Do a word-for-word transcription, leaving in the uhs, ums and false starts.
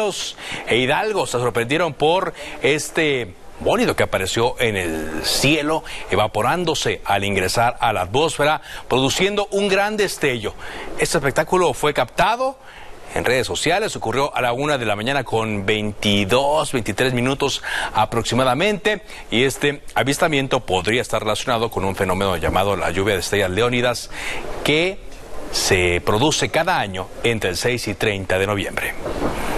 Morelos e Hidalgo se sorprendieron por este bólido que apareció en el cielo, evaporándose al ingresar a la atmósfera, produciendo un gran destello. Este espectáculo fue captado en redes sociales, ocurrió a la una de la mañana con veintidós, veintitrés minutos aproximadamente, y este avistamiento podría estar relacionado con un fenómeno llamado la lluvia de estrellas leónidas, que se produce cada año entre el seis y treinta de noviembre.